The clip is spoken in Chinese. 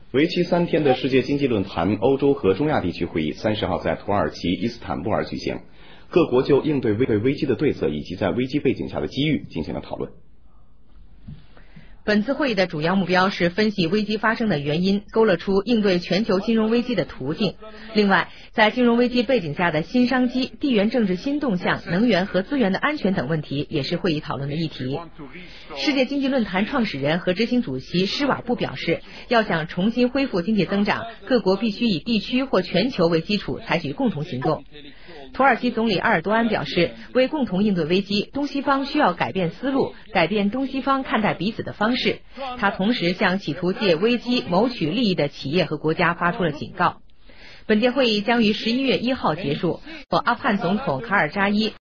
为期3天的世界经济论坛欧洲和中亚地区会议30号在土耳其伊斯坦布尔举行，各国就应对危机的对策以及在危机背景下的机遇进行了讨论。 本次会议的主要目标是分析危机发生的原因，勾勒出应对全球金融危机的途径。另外，在金融危机背景下的新商机、地缘政治新动向、能源和资源的安全等问题也是会议讨论的议题。世界经济论坛创始人和执行主席施瓦布表示，要想重新恢复经济增长，各国必须以地区或全球为基础，采取共同行动。土耳其总理埃尔多安表示，为共同应对危机，东西方需要改变思路，改变东西方看待彼此的方式。他同时向企图借危机谋取利益的企业和国家发出了警告。本届会议将于11月1号结束，阿富汗总统卡尔扎伊